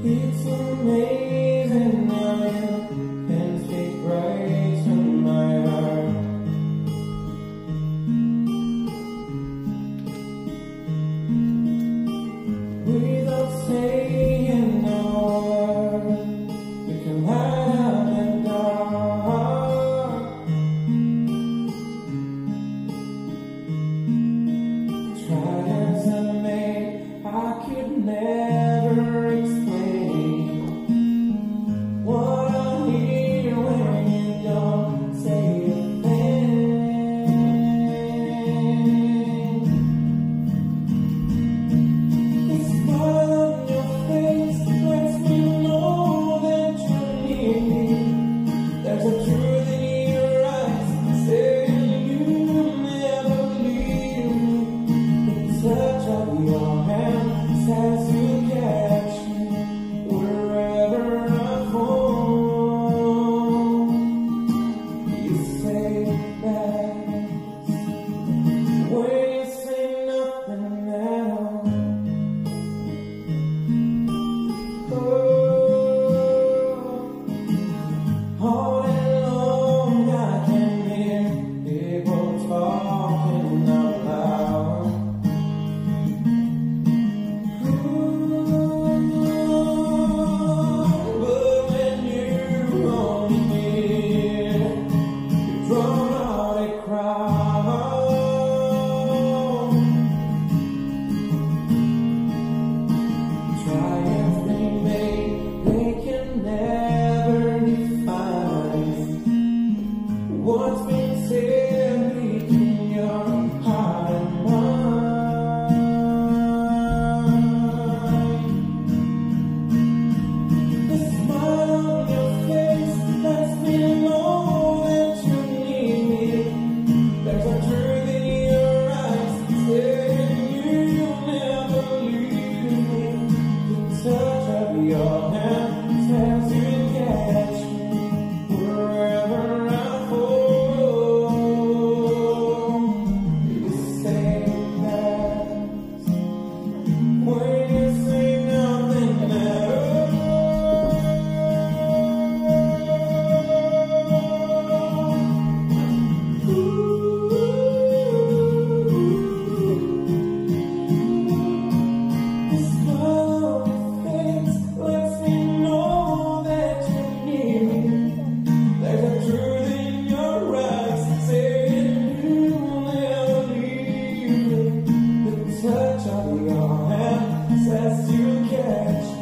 It's amazing how you can speak right to my heart. Without saying a word, we can hide out in the dark. Try as I may, I could never explain what I hear when you don't say a thing. The smile on your face lets me know that you need me. There's a truth in your eyes saying you never leave me. The touch of your hand says you catch me wherever I fall. You say best when you say nothing at all. All day long I can hear people talking out loud. But when you hold me near, you draw out a crowd. Try as they may, they can never define what's been said between your heart and mine. The smile on your face lets me know that you need me. There's a truth in your eyes saying you'll never leave me. The touch of your hand says you catch me wherever I fall. You say best when you say nothing at all. The smile on your face lets me know that you need me. There's a truth in your eyes saying you'll never leave me. The touch of your hand says you catch